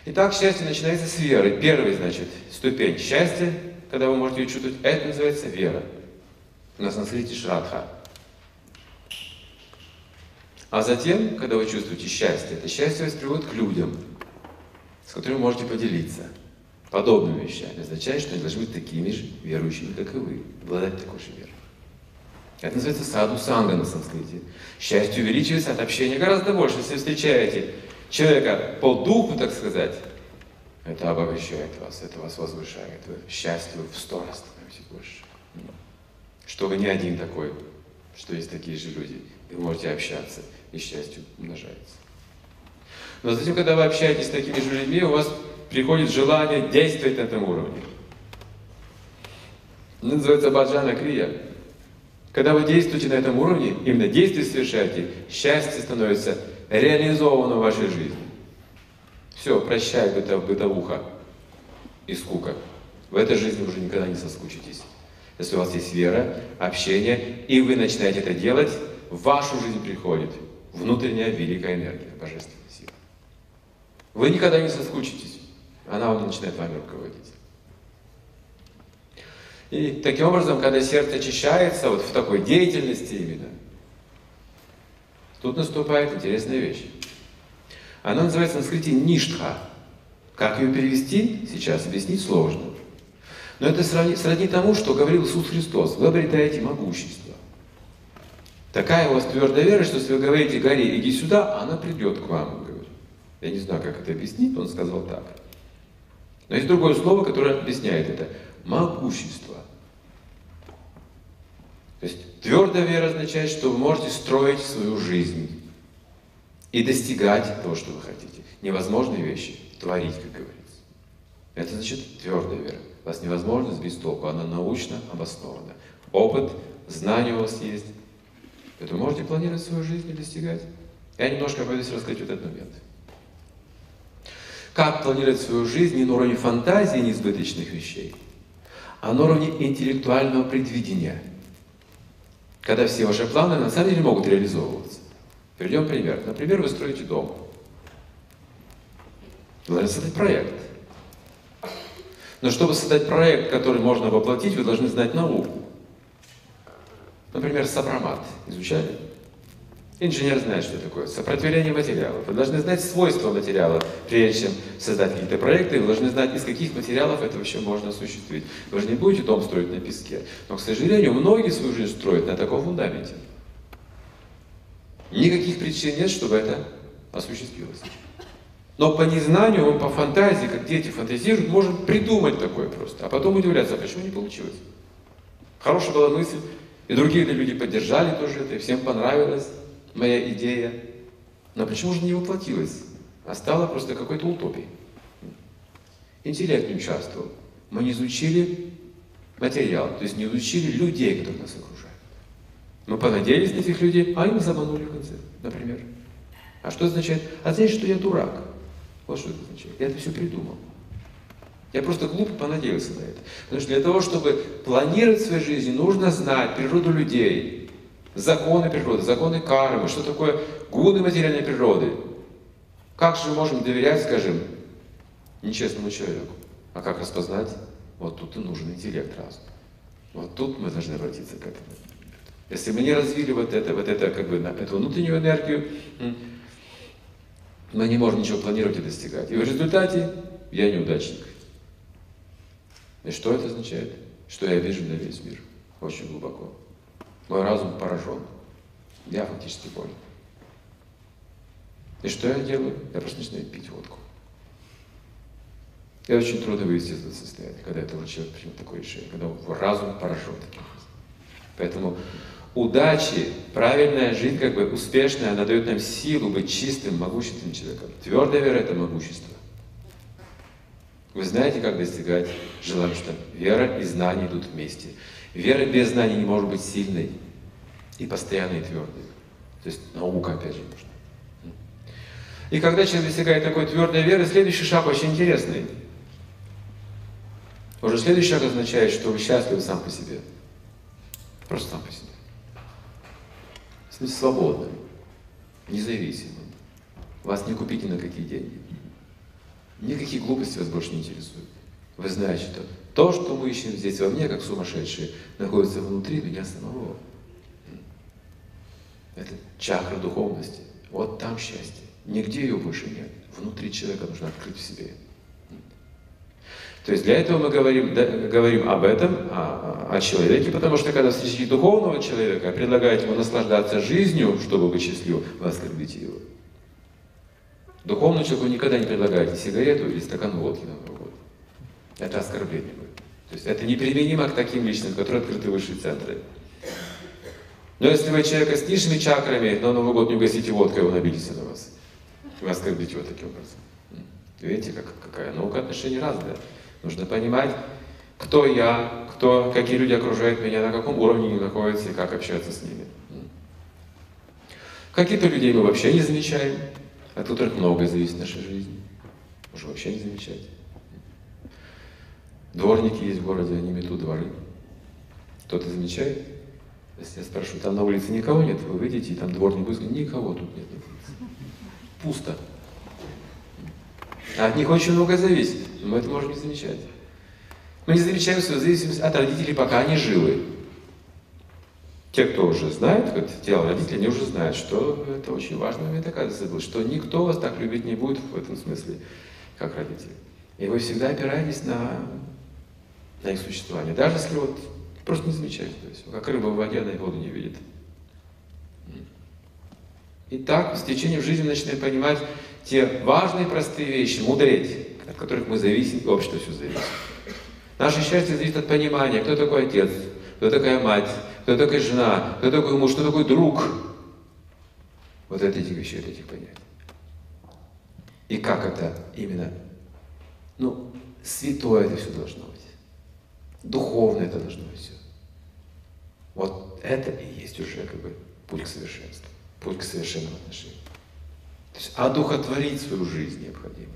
Итак, счастье начинается с веры. Первая, значит, ступень счастья, когда вы можете ее чувствовать, это называется вера. На санскрите шрадха. А затем, когда вы чувствуете счастье, это счастье вас приводит к людям, с которыми можете поделиться подобными вещами. Означает, что они должны быть такими же верующими, как и вы, обладать такой же верой. Это называется саду санга на санскрите. Счастье увеличивается от общения гораздо больше. Если вы встречаете человека по духу, так сказать, это обогащает вас, это вас возвышает. Счастье вы в 100 раз становитесь больше. Что вы не один такой, что есть такие же люди. Вы можете общаться, и счастье умножается. Но затем, когда вы общаетесь с такими же людьми, у вас приходит желание действовать на этом уровне. Это называется баджана крия. Когда вы действуете на этом уровне, именно действие совершаете, счастье становится реализованным в вашей жизни. Все, прощай бытовуха и скука. В этой жизни вы уже никогда не соскучитесь. Если у вас есть вера, общение, и вы начинаете это делать, в вашу жизнь приходит внутренняя великая энергия, божественная сила. Вы никогда не соскучитесь, она начинает вами руководить. И таким образом, когда сердце очищается, вот в такой деятельности именно, тут наступает интересная вещь. Она называется на санскрите ништха. Как ее перевести, сейчас объяснить сложно. Но это сродни тому, что говорил Иисус Христос. Вы обретаете могущество. Такая у вас твердая вера, что если вы говорите горе, иди сюда, она придет к вам. Говорит. Я не знаю, как это объяснить, но он сказал так. Но есть другое слово, которое объясняет это. Могущество. То есть твердая вера означает, что вы можете строить свою жизнь и достигать того, что вы хотите. Невозможные вещи творить, как говорится. Это значит твердая вера. Вас невозможно сбить с толку, она научно обоснована. Опыт, знания у вас есть. Поэтому можете планировать свою жизнь и достигать. Я немножко боюсь раскрыть вот этот момент. Как планировать свою жизнь не на уровне фантазии неизбыточных вещей, а на уровне интеллектуального предвидения. Когда все ваши планы на самом деле могут реализовываться. Приведем пример. Например, вы строите дом. Вы должны создать проект. Но чтобы создать проект, который можно воплотить, вы должны знать науку. Например, сопромат. Изучали? Инженер знает, что такое. Сопротивление материалов. Вы должны знать свойства материала, прежде чем создать какие-то проекты. Вы должны знать, из каких материалов это вообще можно осуществить. Вы же не будете дом строить на песке. Но, к сожалению, многие свою жизнь строят на таком фундаменте. Никаких причин нет, чтобы это осуществилось. Но по незнанию, по фантазии, как дети фантазируют, можем придумать такое просто. А потом удивляться, а почему не получилось. Хорошая была мысль, и другие люди поддержали тоже это, и всем понравилась моя идея. Но почему же не воплотилась? А стала просто какой-то утопией. Интеллект не участвовал. Мы не изучили материал, то есть не изучили людей, которые нас окружают. Мы понадеялись на этих людей, а им заманули в конце, например. А что означает? Означает, что я дурак. Вот что это означает. Я это все придумал. Я просто глупо понадеялся на это. Потому что для того, чтобы планировать в своей жизни, нужно знать природу людей, законы природы, законы кармы, что такое гуны материальной природы. Как же мы можем доверять, скажем, нечестному человеку? А как распознать? Вот тут и нужен интеллект, разум. Вот тут мы должны обратиться к этому. Если мы не развили вот это как бы, эту внутреннюю энергию, мы не можем ничего планировать и достигать. И в результате я неудачник. И что это означает? Что я вижу на весь мир очень глубоко. Мой разум поражен. Я фактически болен. И что я делаю? Я просто начинаю пить водку. И очень трудно вывести из этого состояния, когда это уже человек принял такое решение, когда разум поражен таким образом. Поэтому удачи, правильная жизнь, как бы успешная, она дает нам силу быть чистым, могущественным человеком. Твердая вера – это могущество. Вы знаете, как достигать желания, что вера и знания идут вместе. Вера без знаний не может быть сильной и постоянной, и твердой. То есть наука, опять же, нужна. И когда человек достигает такой твердой веры, следующий шаг очень интересный. Уже следующий шаг означает, что вы счастливы сам по себе. Просто сам по себе. В смысле, свободным, независимым. Вас не купите на какие деньги. Никакие глупости вас больше не интересуют. Вы знаете, что то, что мы ищем здесь во мне, как сумасшедшие, находится внутри меня самого. Это чакра духовности. Вот там счастье. Нигде ее больше нет. Внутри человека нужно открыть в себе. То есть для этого мы говорим об этом, о человеке, потому что когда встречаете духовного человека, предлагаете ему наслаждаться жизнью, чтобы быть счастливым, вы оскорбите его. Духовному человеку никогда не предлагаете сигарету или стакан водки на Новый год. Это оскорбление будет. То есть это неприменимо к таким личностям, которые открыты в высшие центры. Но если вы человека с низшими чакрами на Новый год не угостите водкой, он обидится на вас. Вы оскорбите его таким образом. Видите, какая наука отношений разная. Нужно понимать, кто я, какие люди окружают меня, на каком уровне они находятся и как общаться с ними. Каких-то людей мы вообще не замечаем, от которых многое зависит в нашей жизни. Можно вообще не замечать. Дворники есть в городе, они метут дворы. Кто-то замечает? Если я спрашиваю, там на улице никого нет, вы выйдете, и там дворник будет говорить, никого тут нет. Пусто. А от них очень много зависит, но мы это можем не замечать. Мы не замечаем свою зависимость от родителей, пока они живы. Те, кто уже знает, те родители, они уже знают, что это очень важный момент, оказывается, что никто вас так любить не будет в этом смысле, как родители. И вы всегда опираетесь на их существование, даже если вот просто не замечаете. То есть, как рыба в воде, она и воду не видит. И так, с течением жизни начинаем понимать те важные, простые вещи, мудреть, от которых мы зависим, и общество все зависит. Наше счастье зависит от понимания, кто такой отец, кто такая мать, кто такая жена, кто такой муж, кто такой друг. Вот от этих вещей, от этих понятий. И как это именно, святое это все должно быть. Духовно это должно быть все. Вот это и есть уже путь к совершенству, путь к совершенному отношению. То есть одухотворить свою жизнь необходимо.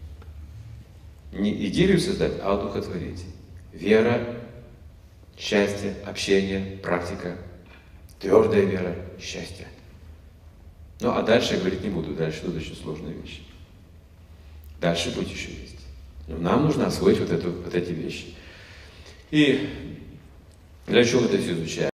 Не идиллию создать, а одухотворить. Вера, счастье, общение, практика, твердая вера, счастье. А дальше я говорить не буду, дальше идут очень сложные вещи. Дальше путь еще есть. Но нам нужно освоить вот эти вещи. И для чего мы это все изучаем?